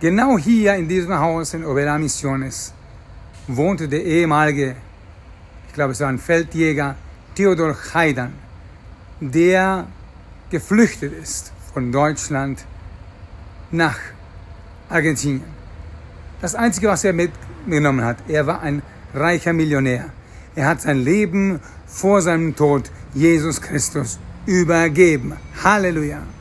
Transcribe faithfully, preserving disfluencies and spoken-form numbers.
Genau hier in diesem Haus in Oberá Misiones wohnte der ehemalige, ich glaube es war ein Feldjäger, Theodor Heidan, der geflüchtet ist von Deutschland nach Argentinien. Das Einzige, was er mitgenommen hat, er war ein reicher Millionär. Er hat sein Leben vor seinem Tod Jesus Christus übergeben. Halleluja!